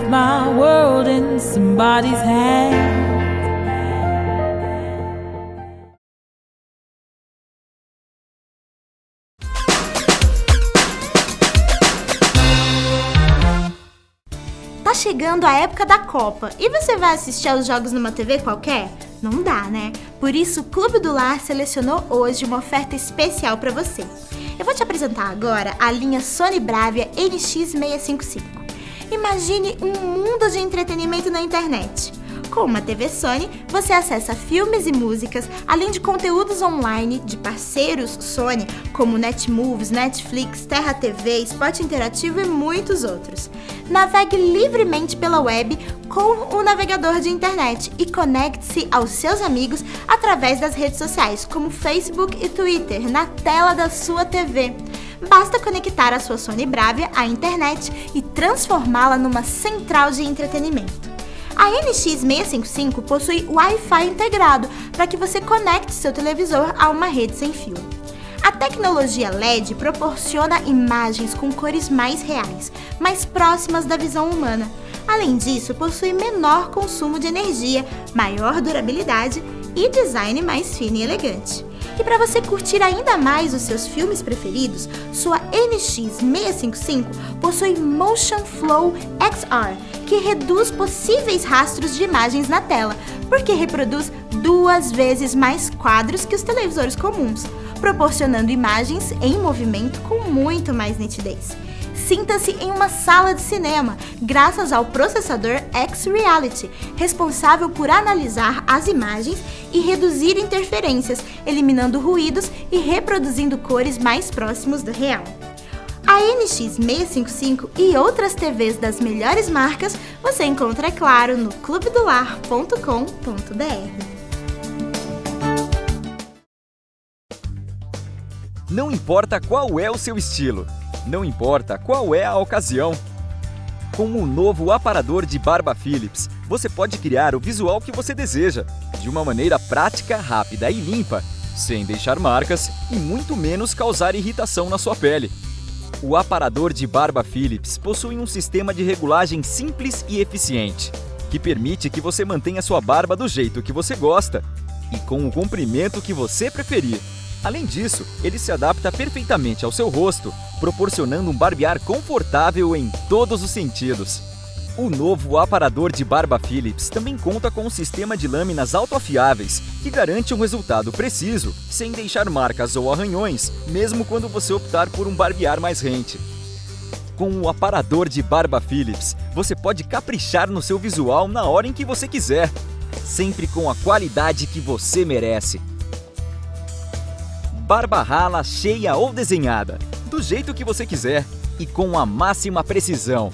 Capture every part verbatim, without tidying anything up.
my world in somebody's hands. Tá chegando a época da Copa e você vai assistir aos jogos numa T V qualquer? Não dá, né? Por isso o Clube do Lar selecionou hoje uma oferta especial para você. Eu vou te apresentar agora a linha Sony Bravia N X seiscentos e cinquenta e cinco. Imagine um mundo de entretenimento na internet. Com uma T V Sony, você acessa filmes e músicas, além de conteúdos online de parceiros Sony, como Netmovies, Netflix, Terra T V, Spot Interativo e muitos outros. Navegue livremente pela web com o navegador de internet e conecte-se aos seus amigos através das redes sociais, como Facebook e Twitter, na tela da sua T V. Basta conectar a sua Sony Bravia à internet e transformá-la numa central de entretenimento. A N X seiscentos e cinquenta e cinco possui Wi-Fi integrado para que você conecte seu televisor a uma rede sem fio. A tecnologia L E D proporciona imagens com cores mais reais, mais próximas da visão humana. Além disso, possui menor consumo de energia, maior durabilidade e design mais fino e elegante. E para você curtir ainda mais os seus filmes preferidos, sua N X seiscentos e cinquenta e cinco possui Motion Flow X R, que reduz possíveis rastros de imagens na tela, porque reproduz duas vezes mais quadros que os televisores comuns, proporcionando imagens em movimento com muito mais nitidez. Sinta-se em uma sala de cinema, graças ao processador X-Reality, responsável por analisar as imagens e reduzir interferências, eliminando ruídos e reproduzindo cores mais próximos do real. A N X seiscentos e cinquenta e cinco e outras T Vs das melhores marcas você encontra, é claro, no clube do lar ponto com ponto b r. Não importa qual é o seu estilo, não importa qual é a ocasião. Com o novo aparador de barba Philips, você pode criar o visual que você deseja, de uma maneira prática, rápida e limpa, sem deixar marcas e muito menos causar irritação na sua pele. O aparador de barba Philips possui um sistema de regulagem simples e eficiente, que permite que você mantenha sua barba do jeito que você gosta e com o comprimento que você preferir. Além disso, ele se adapta perfeitamente ao seu rosto, proporcionando um barbear confortável em todos os sentidos. O novo aparador de barba Philips também conta com um sistema de lâminas autoafiáveis, que garante um resultado preciso, sem deixar marcas ou arranhões, mesmo quando você optar por um barbear mais rente. Com o aparador de barba Philips, você pode caprichar no seu visual na hora em que você quiser, sempre com a qualidade que você merece. Barba rala, cheia ou desenhada, do jeito que você quiser e com a máxima precisão.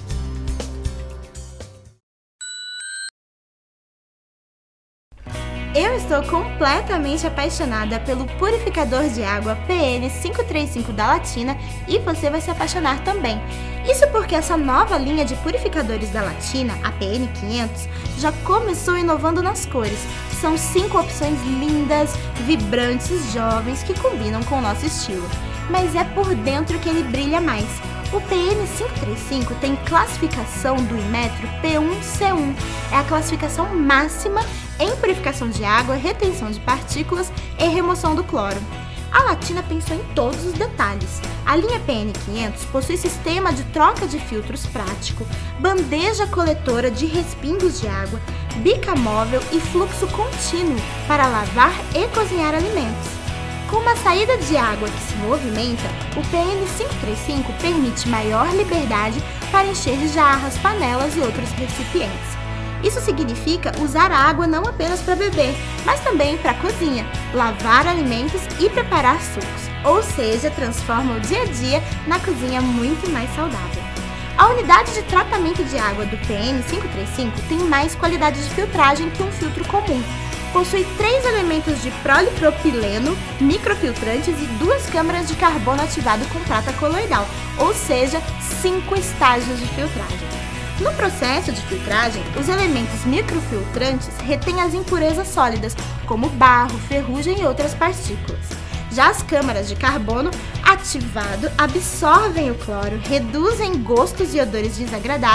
Eu estou completamente apaixonada pelo purificador de água P N quinhentos e trinta e cinco da Latina e você vai se apaixonar também. Isso porque essa nova linha de purificadores da Latina, a P N quinhentos, já começou inovando nas cores. São cinco opções lindas, vibrantes e jovens que combinam com o nosso estilo. Mas é por dentro que ele brilha mais. O P N quinhentos e trinta e cinco tem classificação do Inmetro P um C um. É a classificação máxima em purificação de água, retenção de partículas e remoção do cloro. A Latina pensou em todos os detalhes. A linha P N quinhentos possui sistema de troca de filtros prático, bandeja coletora de respingos de água, bica móvel e fluxo contínuo para lavar e cozinhar alimentos. Com uma saída de água que se movimenta, o P N quinhentos e trinta e cinco permite maior liberdade para encher jarras, panelas e outros recipientes. Isso significa usar a água não apenas para beber, mas também para a cozinha, lavar alimentos e preparar sucos, ou seja, transforma o dia a dia na cozinha muito mais saudável. A unidade de tratamento de água do P N quinhentos e trinta e cinco tem mais qualidade de filtragem que um filtro comum. Possui três elementos de polipropileno, microfiltrantes e duas câmaras de carbono ativado com prata coloidal, ou seja, cinco estágios de filtragem. No processo de filtragem, os elementos microfiltrantes retêm as impurezas sólidas, como barro, ferrugem e outras partículas. Já as câmaras de carbono ativado absorvem o cloro, reduzem gostos e odores desagradáveis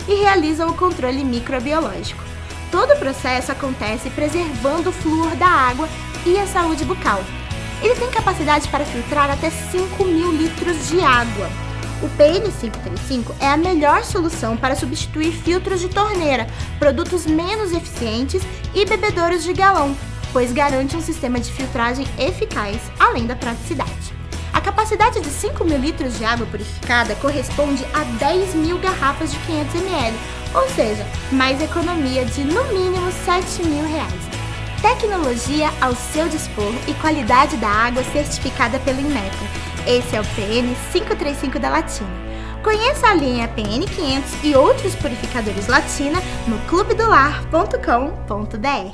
e realizam o controle microbiológico. Todo o processo acontece preservando o flúor da água e a saúde bucal. Ele tem capacidade para filtrar até cinco mil litros de água. O P N quinhentos e trinta e cinco é a melhor solução para substituir filtros de torneira, produtos menos eficientes e bebedouros de galão, pois garante um sistema de filtragem eficaz, além da praticidade. A capacidade de cinco mil litros de água purificada corresponde a dez mil garrafas de quinhentos mililitros, ou seja, mais economia de no mínimo sete mil reais. Tecnologia ao seu dispor e qualidade da água certificada pela Inmetro. Esse é o P N quinhentos e trinta e cinco da Latina. Conheça a linha P N quinhentos e outros purificadores Latina no clube do lar ponto com ponto br.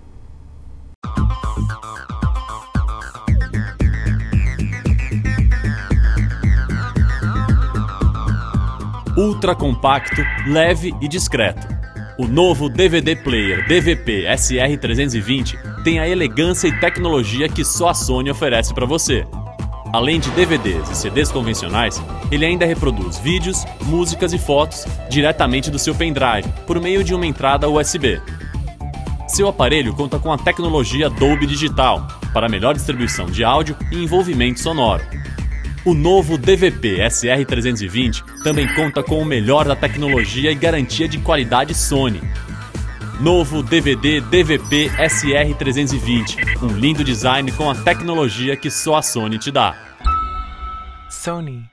Ultra compacto, leve e discreto. O novo D V D Player D V P S R trezentos e vinte tem a elegância e tecnologia que só a Sony oferece para você. Além de D V Ds e C Ds convencionais, ele ainda reproduz vídeos, músicas e fotos diretamente do seu pendrive por meio de uma entrada U S B. Seu aparelho conta com a tecnologia Dolby Digital para melhor distribuição de áudio e envolvimento sonoro. O novo D V P S R trezentos e vinte também conta com o melhor da tecnologia e garantia de qualidade Sony. Novo D V D D V P S R trezentos e vinte, um lindo design com a tecnologia que só a Sony te dá. Sony.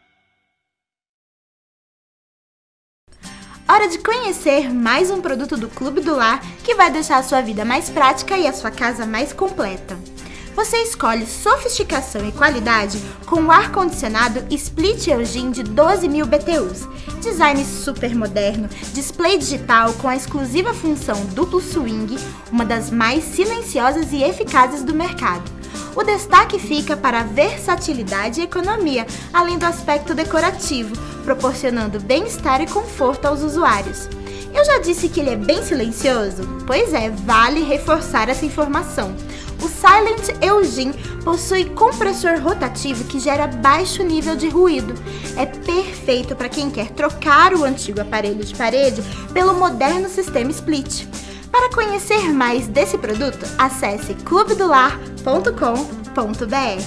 Hora de conhecer mais um produto do Clube do Lar que vai deixar a sua vida mais prática e a sua casa mais completa. Você escolhe sofisticação e qualidade com o ar-condicionado Split Eugene de doze mil B T Us, design super moderno, display digital com a exclusiva função duplo swing, uma das mais silenciosas e eficazes do mercado. O destaque fica para a versatilidade e economia, além do aspecto decorativo, proporcionando bem-estar e conforto aos usuários. Eu já disse que ele é bem silencioso? Pois é, vale reforçar essa informação. O Silent Eugene possui compressor rotativo que gera baixo nível de ruído. É perfeito para quem quer trocar o antigo aparelho de parede pelo moderno sistema Split. Para conhecer mais desse produto, acesse clube do lar ponto com ponto br.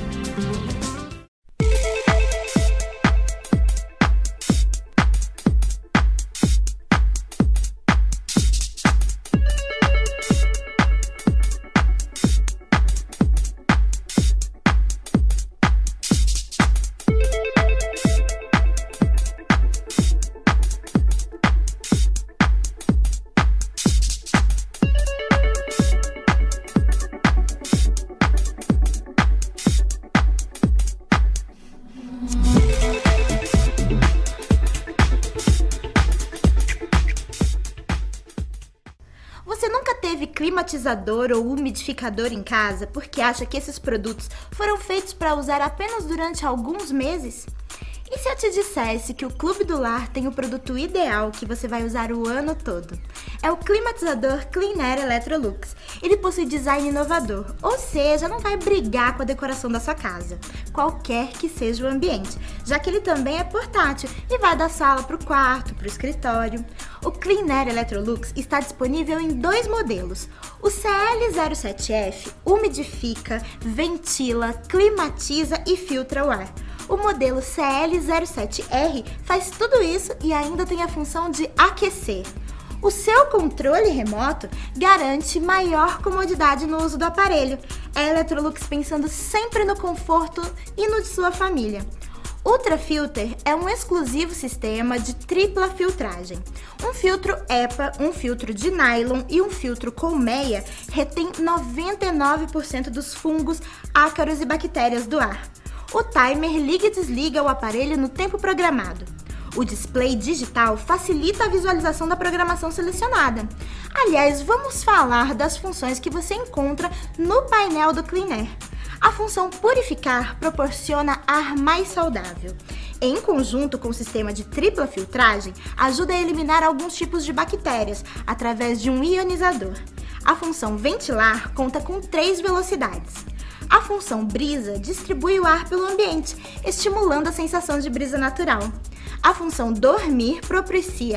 Você nunca teve climatizador ou umidificador em casa porque acha que esses produtos foram feitos para usar apenas durante alguns meses? E se eu te dissesse que o Clube do Lar tem o produto ideal que você vai usar o ano todo? É o climatizador Clean Air Electrolux. Ele possui design inovador, ou seja, não vai brigar com a decoração da sua casa, qualquer que seja o ambiente, já que ele também é portátil e vai da sala para o quarto, para o escritório. O Clean Air Electrolux está disponível em dois modelos. O C L zero sete F umidifica, ventila, climatiza e filtra o ar. O modelo C L zero sete R faz tudo isso e ainda tem a função de aquecer. O seu controle remoto garante maior comodidade no uso do aparelho. É a Electrolux pensando sempre no conforto e no de sua família. Ultra Filter é um exclusivo sistema de tripla filtragem. Um filtro EPA, um filtro de nylon e um filtro colmeia retém noventa e nove por cento dos fungos, ácaros e bactérias do ar. O timer liga e desliga o aparelho no tempo programado. O display digital facilita a visualização da programação selecionada. Aliás, vamos falar das funções que você encontra no painel do Clean Air. A função Purificar proporciona ar mais saudável. Em conjunto com o sistema de tripla filtragem, ajuda a eliminar alguns tipos de bactérias através de um ionizador. A função Ventilar conta com três velocidades. A função Brisa distribui o ar pelo ambiente, estimulando a sensação de brisa natural. A função Dormir propicia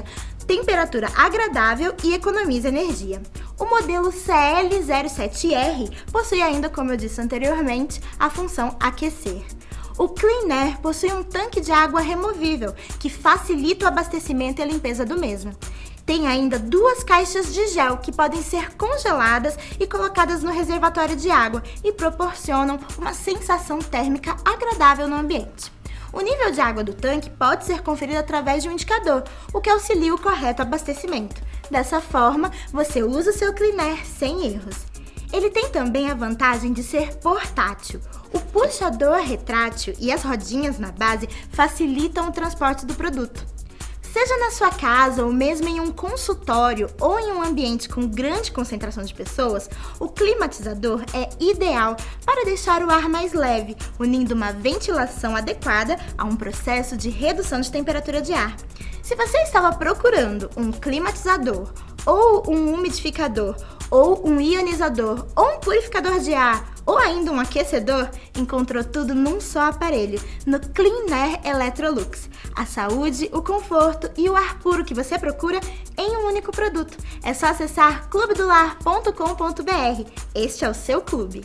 temperatura agradável e economiza energia. O modelo C L zero sete R possui ainda, como eu disse anteriormente, a função aquecer. O Clean Air possui um tanque de água removível, que facilita o abastecimento e a limpeza do mesmo. Tem ainda duas caixas de gel que podem ser congeladas e colocadas no reservatório de água e proporcionam uma sensação térmica agradável no ambiente. O nível de água do tanque pode ser conferido através de um indicador, o que auxilia o correto abastecimento. Dessa forma, você usa o seu Clean Air sem erros. Ele tem também a vantagem de ser portátil. O puxador retrátil e as rodinhas na base facilitam o transporte do produto. Seja na sua casa ou mesmo em um consultório ou em um ambiente com grande concentração de pessoas, o climatizador é ideal para deixar o ar mais leve, unindo uma ventilação adequada a um processo de redução de temperatura de ar. Se você estava procurando um climatizador ou um umidificador ou um ionizador ou um purificador de ar ou ainda um aquecedor, encontrou tudo num só aparelho, no Clean Air Electrolux. A saúde, o conforto e o ar puro que você procura em um único produto. É só acessar clube do lar ponto com ponto b r. Este é o seu clube.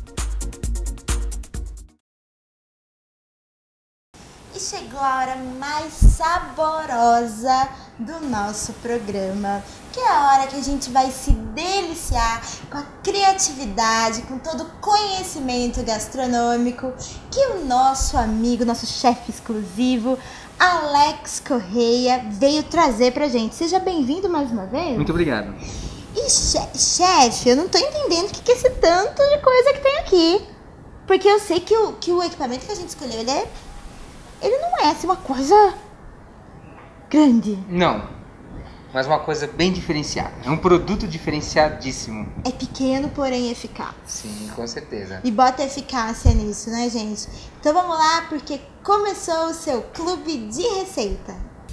E chegou a hora mais saborosa do nosso programa, que é a hora que a gente vai se deliciar com a criatividade, com todo o conhecimento gastronômico que o nosso amigo, nosso chefe exclusivo, Alex Correia, veio trazer pra gente. Seja bem-vindo mais uma vez. Muito obrigado. E che- chefe, eu não tô entendendo o que, que é esse tanto de coisa que tem aqui. Porque eu sei que o, que o equipamento que a gente escolheu, ele é... Ele não é assim uma coisa grande. Não, mas uma coisa bem diferenciada. É um produto diferenciadíssimo. É pequeno, porém eficaz. Sim, com certeza. E bota eficácia nisso, né, gente? Então vamos lá, porque começou o seu clube de receita.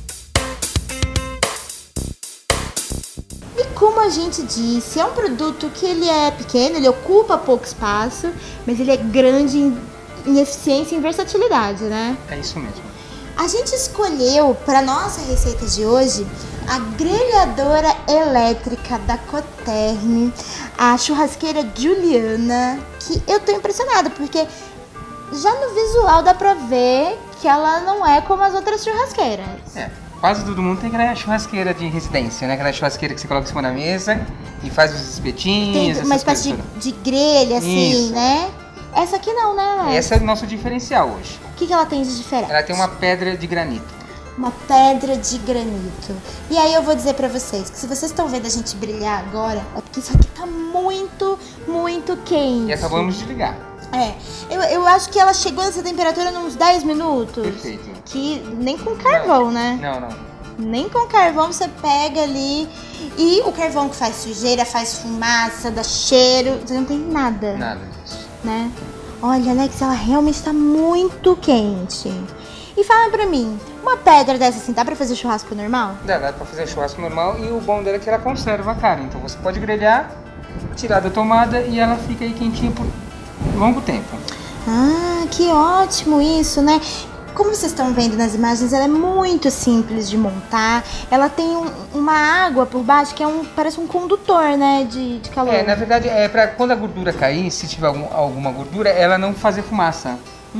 E como a gente disse, é um produto que ele é pequeno, ele ocupa pouco espaço, mas ele é grande em em eficiência e em versatilidade, né? É isso mesmo. A gente escolheu para nossa receita de hoje a grelhadora elétrica da Coterne, a churrasqueira Juliana, que eu tô impressionada porque já no visual dá pra ver que ela não é como as outras churrasqueiras. É, quase todo mundo tem aquela churrasqueira de residência, né? Aquela churrasqueira que você coloca em cima da mesa e faz os espetinhos. Tem uma espécie de, de grelha assim, Isso. né? Essa aqui não, né, Alex? Esse é o nosso diferencial hoje. O que, que ela tem de diferente? Ela tem uma pedra de granito. Uma pedra de granito. E aí eu vou dizer pra vocês que se vocês estão vendo a gente brilhar agora, é porque isso aqui tá muito, muito quente. E acabamos de ligar. É, eu, eu acho que ela chegou nessa temperatura nos dez minutos. Perfeito. Que nem com carvão, não. né? Não, não. Nem com carvão você pega ali. E o carvão que faz sujeira, faz fumaça, dá cheiro, você não tem nada. Nada disso. Né? Olha, Alex, ela realmente está muito quente. E fala pra mim, uma pedra dessa assim, dá pra fazer churrasco normal? Dá, dá pra fazer churrasco normal e o bom dela é que ela conserva a carne. Então você pode grelhar, tirar da tomada e ela fica aí quentinha por longo tempo. Ah, que ótimo isso, né? Como vocês estão vendo nas imagens, ela é muito simples de montar. Ela tem um, uma água por baixo que é um, parece um condutor, né, de, de calor. É, na verdade, é pra quando a gordura cair, se tiver algum, alguma gordura, ela não fazer fumaça.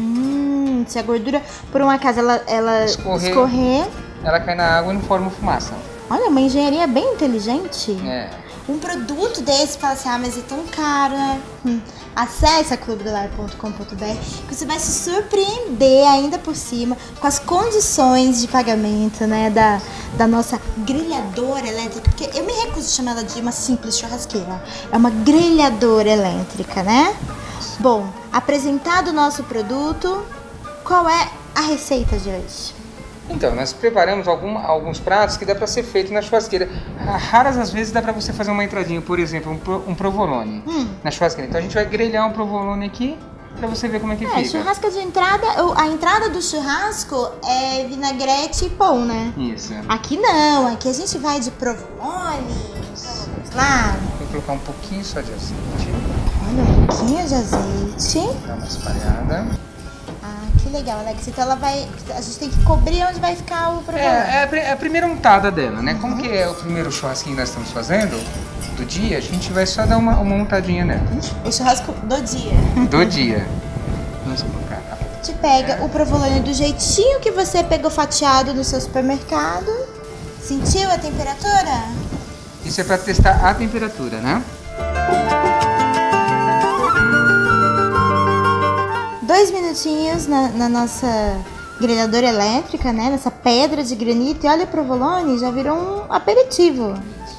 Hum, se a gordura, por um acaso, ela, ela Escorrer. escorrer... Ela cai na água e não forma fumaça. Olha, uma engenharia bem inteligente. É. Um produto desse, fala assim, ah, mas é tão caro, né? Hum. Acesse a clube do lar ponto com ponto b r que você vai se surpreender ainda por cima com as condições de pagamento, né, da, da nossa grelhadora elétrica, porque eu me recuso a chamar ela de uma simples churrasqueira, é uma grelhadora elétrica, né? Bom, apresentado o nosso produto, qual é a receita de hoje? Então, nós preparamos algum, alguns pratos que dá para ser feito na churrasqueira. Raras as vezes dá para você fazer uma entradinha, por exemplo, um, pro, um provolone hum. na churrasqueira. Então a gente vai grelhar um provolone aqui para você ver como é que é, fica. Churrasco de entrada, a entrada do churrasco é vinagrete e pão, né? Isso. Aqui não, aqui a gente vai de provolone. Vamos lá. Vou colocar um pouquinho só de azeite. Olha, um pouquinho de azeite. Dá uma espalhada. que legal, Alex. Então ela vai. A gente tem que cobrir onde vai ficar o provolone. É, é a, pri- é a primeira untada dela, né? Como que é o primeiro churrasquinho que nós estamos fazendo do dia, a gente vai só dar uma, uma untadinha nela. O churrasco do dia. Do dia. Vamos colocar. A gente pega o provolone do jeitinho que você pegou fatiado no seu supermercado. Sentiu a temperatura? Isso é para testar a temperatura, né? Dois minutinhos na, na nossa grelhadora elétrica, né? Nessa pedra de granito. E olha o provolone, já virou um aperitivo.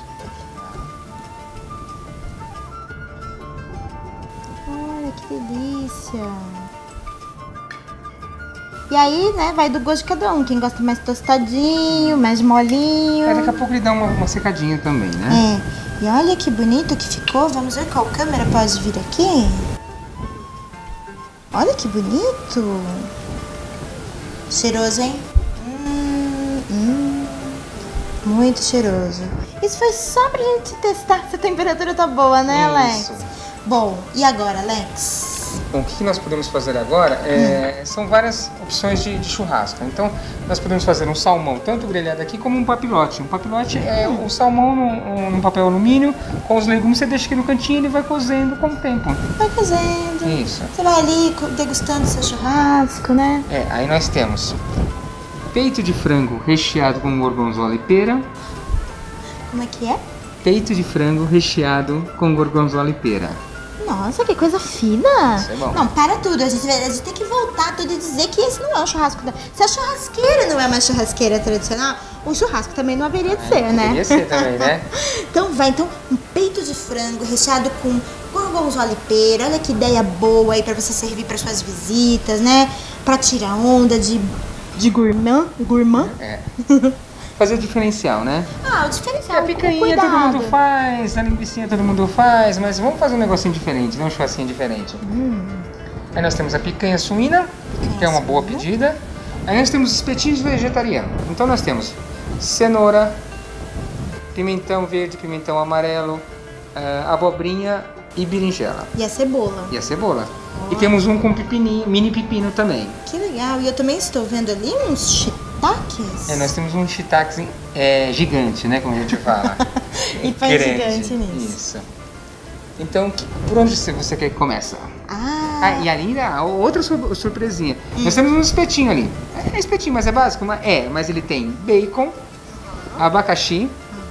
Olha que delícia. E aí, né, vai do gosto de cada um. Quem gosta mais tostadinho, mais molinho. É, daqui a pouco ele dá uma, uma secadinha também, né? É. E olha que bonito que ficou. Vamos ver qual câmera pode vir aqui. Olha que bonito. Cheiroso, hein? Hum, hum. Muito cheiroso. Isso foi só pra gente testar se a temperatura tá boa, né, Alex? Isso. Bom, e agora, Alex? Bom, o que que nós podemos fazer agora é, são várias opções de, de churrasco. Então, nós podemos fazer um salmão, tanto grelhado aqui como um papilote. Um papilote é o salmão num, num papel alumínio, com os legumes, você deixa aqui no cantinho e ele vai cozendo com o tempo. Vai cozendo. Isso. Você vai ali co- degustando seu churrasco, né? É, aí nós temos peito de frango recheado com gorgonzola e pera. Como é que é? Peito de frango recheado com gorgonzola e pera. Nossa, que coisa fina. Isso é bom. Não, para tudo. A gente, a gente tem que voltar tudo e dizer que esse não é um churrasco. Da... Se a churrasqueira não é uma churrasqueira tradicional, o churrasco também não haveria de ser, né? Poderia ser também, né? Então vai, então, um peito de frango recheado com gorgonzola e pera. Olha que ideia boa aí pra você servir para suas visitas, né? Pra tirar onda de, de gourmand. Gourmand? É. Fazer o diferencial, né? Ah, o diferencial. A picanha o todo cuidado. mundo faz, a linguiça todo mundo faz, mas vamos fazer um negocinho diferente, né? Um churrasquinho diferente. Hum. Aí nós temos a picanha suína, que é uma boa pedida. Aí nós temos espetinhos vegetarianos. Então nós temos cenoura, pimentão verde, pimentão amarelo, uh, abobrinha e berinjela. E a cebola. E a cebola. E temos um com pepininho, mini pepino também. Que legal. E eu também estou vendo ali uns shiitakes. É, nós temos um shiitake é, gigante, né? Como a gente fala. E põe Grande. gigante nisso. Isso. Então, que- por onde você você quer que comece? Ah, Ah, e ali, ah, outra sur- surpresinha. Nós temos um espetinho ali. É espetinho, mas é básico? Mas é, mas ele tem bacon, abacaxi,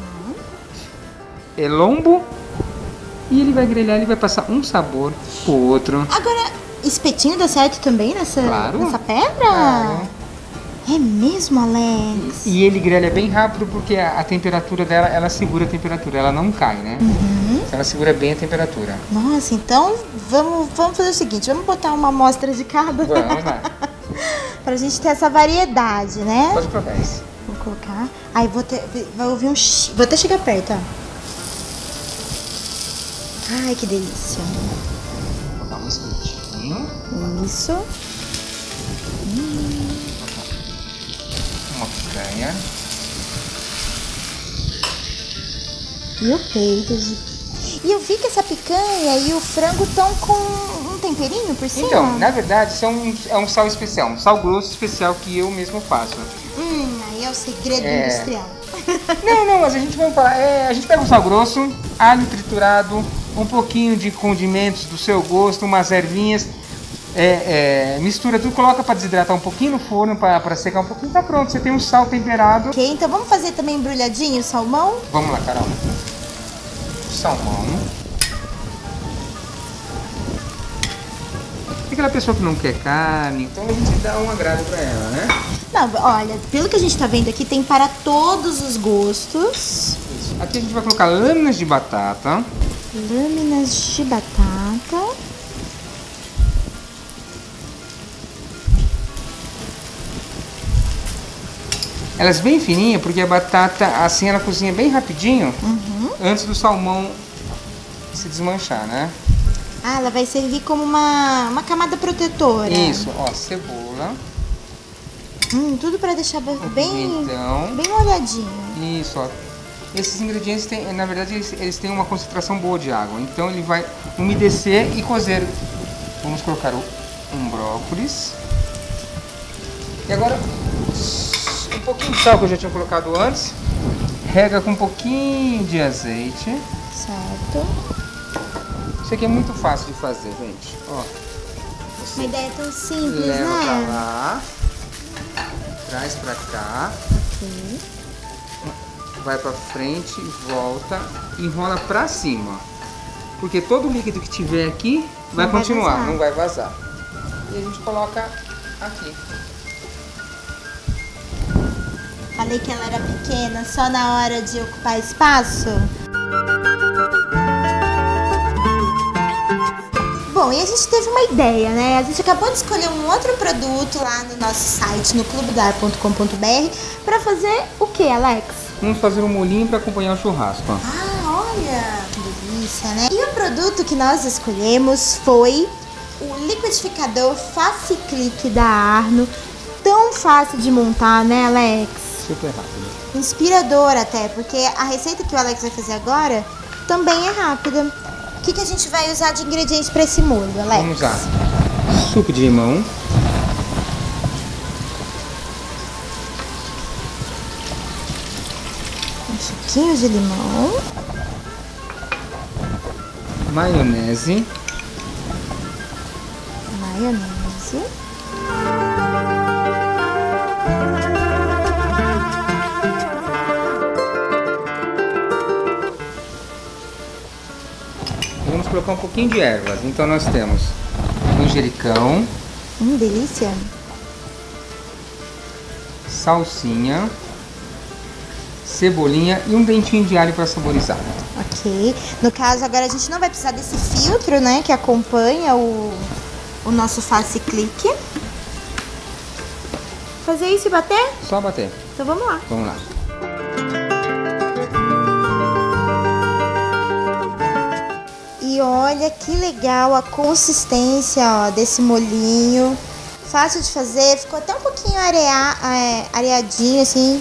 é lombo, e ele vai grelhar, ele vai passar um sabor pro outro. agora, espetinho dá certo também nessa, Claro. nessa pedra? Claro. É mesmo, Alex? E ele grelha bem rápido porque a, a temperatura dela, ela segura a temperatura, ela não cai, né? Ela segura bem a temperatura. Nossa, então vamos, vamos fazer o seguinte, vamos botar uma amostra de cada Vamos lá. pra gente ter essa variedade, né? Pode provar isso. Vou colocar. Aí vou ter, vai ouvir um chi... Vou até chegar perto, ó. Ai, que delícia. Vou botar um espetinho, Isso. uma picanha. E o peito. de- E eu vi que essa picanha e o frango estão com um temperinho por cima. Então, na verdade, isso é um, é um sal especial, um sal grosso especial que eu mesmo faço. Hum, aí é o segredo É. industrial. Não, não, mas a gente vai falar. É, a gente pega o sal grosso, alho triturado, um pouquinho de condimentos do seu gosto, umas ervinhas, é, é, mistura tudo, coloca para desidratar um pouquinho no forno, para secar um pouquinho, tá pronto. Você tem um sal temperado. Ok, então vamos fazer também embrulhadinho o salmão? Vamos lá, Carol. Salmão. Tem aquela pessoa que não quer carne, então a gente dá um agrado para ela, né? Não, olha, pelo que a gente tá vendo aqui, tem para todos os gostos. Isso. Aqui a gente vai colocar lâminas de batata. Lâminas de batata. Elas bem fininhas, porque a batata, assim, ela cozinha bem rapidinho, antes do salmão se desmanchar, né? Ah, ela vai servir como uma, uma camada protetora. Isso, ó, cebola, Hum, tudo para deixar bem, pimentão. bem molhadinho. Isso, ó. Esses ingredientes, têm, na verdade, eles, eles têm uma concentração boa de água, então ele vai umedecer e cozer. Vamos colocar o, um brócolis. E agora, um pouquinho de sal que eu já tinha colocado antes. Rega com um pouquinho de azeite. Certo. Isso aqui é muito fácil de fazer, gente. Ó, Uma ideia tão simples, leva né? pra lá, traz pra cá, Ok. vai pra frente, volta, enrola pra cima. Porque todo o líquido que tiver aqui vai Não vai continuar, vazar. não vai vazar. E a gente coloca aqui. Falei que ela era pequena só na hora de ocupar espaço. Bom, e a gente teve uma ideia, né? A gente acabou de escolher um outro produto lá no nosso site, no clube do ar ponto com ponto br, para fazer o que, Alex? Vamos fazer um molhinho para acompanhar o churrasco. Ó. Ah, olha, que delícia, né? E o produto que nós escolhemos foi o liquidificador Face Click da Arno. Tão fácil de montar, né, Alex? Super rápido. Inspirador até, porque a receita que o Alex vai fazer agora também é rápida. O que, que a gente vai usar de ingredientes para esse molho, Alex? Vamos usar suco de limão, um suquinho de limão, maionese, maionese, vamos colocar um pouquinho de ervas. Então nós temos manjericão, hum, delícia, salsinha, cebolinha e um dentinho de alho para saborizar. ok. No caso, agora a gente não vai precisar desse filtro, né, que acompanha o, o nosso Face Click. Fazer isso e bater? Só bater. Então vamos lá. Vamos lá. E olha que legal a consistência, ó, desse molhinho. Fácil de fazer, ficou até um pouquinho arear, é, areadinho assim.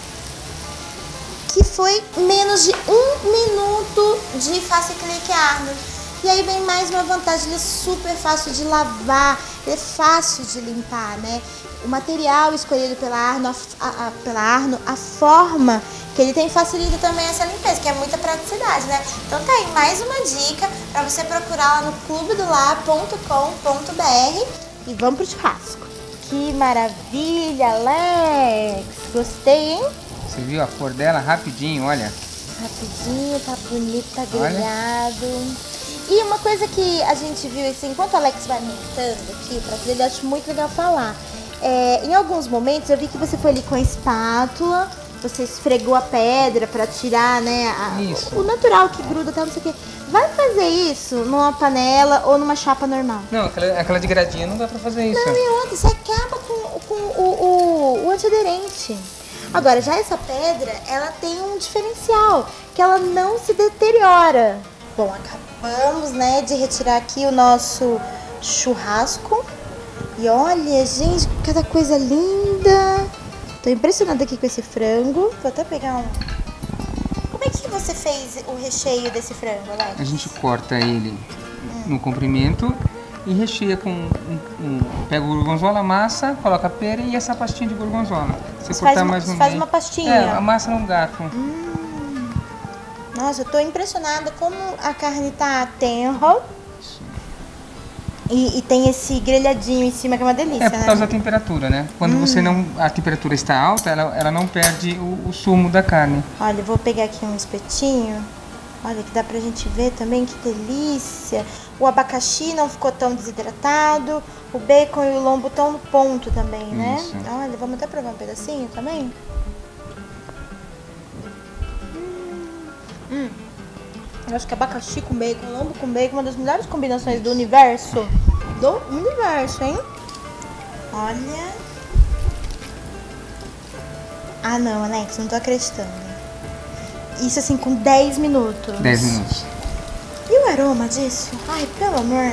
Que foi menos de um minuto de Face Click Arno. E aí vem mais uma vantagem, ele é super fácil de lavar, ele é fácil de limpar, né? O material escolhido pela Arno, a, a, pela Arno, a forma que ele tem facilita também essa limpeza, que é muita praticidade, né? Então tá aí mais uma dica para você procurar lá no clube do lar ponto com ponto br e vamos pro churrasco. Que maravilha, Alex! Gostei, hein? Você viu a cor dela rapidinho, olha. Rapidinho, tá bonito, tá grelhado. E uma coisa que a gente viu, assim, enquanto o Alex vai montando aqui pra ele, eu acho muito legal falar. É, em alguns momentos eu vi que você foi ali com a espátula, você esfregou a pedra pra tirar, né, a, Isso. o, o natural que gruda, tá, não sei o quê. Vai fazer isso numa panela ou numa chapa normal? Não, aquela, aquela de gradinha não dá pra fazer isso. Não, e outra, você acaba com, com o, o, o antiaderente. Agora, já essa pedra, ela tem um diferencial, que ela não se deteriora. Bom, acabamos, né, de retirar aqui o nosso churrasco. E olha, gente, cada coisa linda. Tô impressionada aqui com esse frango. Vou até pegar um... Como é que você fez o recheio desse frango, Alex? A gente corta ele no comprimento e recheia com um, um, pega o gorgonzola, massa, coloca a pera e essa pastinha de gorgonzola. Você Você cortar faz uma- mais você no faz meio. uma pastinha? É, a massa no garfo. Nossa, eu tô impressionada como a carne tá tenra. E, e tem esse grelhadinho em cima que é uma delícia, É por né? causa da temperatura, né? Quando você não, a temperatura está alta, ela, ela não perde o, o sumo da carne. Olha, eu vou pegar aqui um espetinho. Olha, que dá pra gente ver também, que delícia. O abacaxi não ficou tão desidratado. O bacon e o lombo estão no ponto também, né? Isso. Olha, vamos até provar um pedacinho também? Hum. Hum. Eu acho que abacaxi com bacon, lombo com bacon, uma das melhores combinações do universo. Do universo, hein? Olha. Ah, não, Alex, não tô acreditando. Isso assim com dez minutos. dez minutos. E o aroma disso? Ai, pelo amor.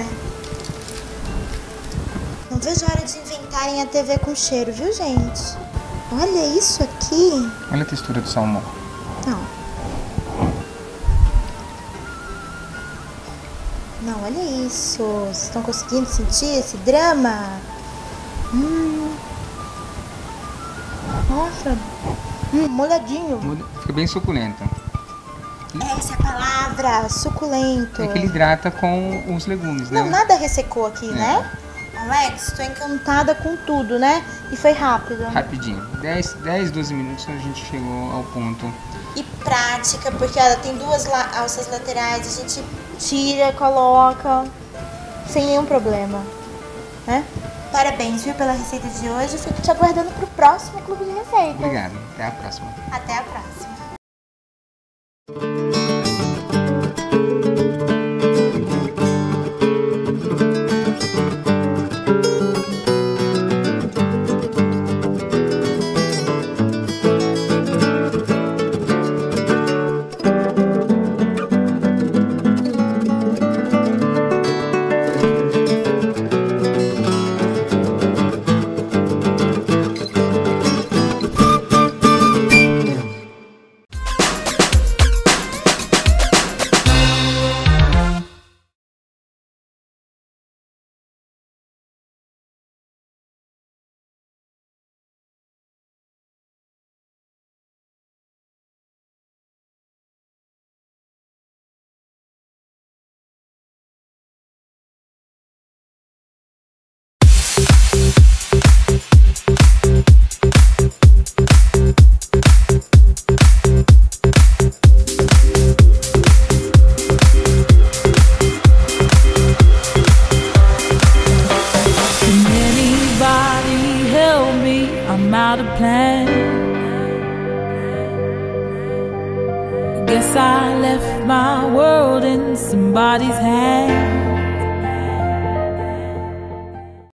Não vejo a hora de inventarem a T V com cheiro, viu, gente? Olha isso aqui. Olha a textura do salmão. Não. Não, olha isso. Vocês estão conseguindo sentir esse drama? Hum. Nossa, hum, molhadinho. Fica bem suculento. Essa é a palavra, suculento. É que ele hidrata com os legumes, né? Não, nada ressecou aqui, É. né? Alex, tô encantada com tudo, né? E foi rápido. Rapidinho. dez, dez, doze minutos a gente chegou ao ponto. E prática, porque ela tem duas la- alças laterais, a gente tira, coloca, sem nenhum problema, né? Parabéns, viu, pela receita de hoje. Fico te aguardando pro próximo Clube de Receitas. Obrigado. Até a próxima. Até a próxima. I'm out of plan. Guess I left my world in somebody's hand.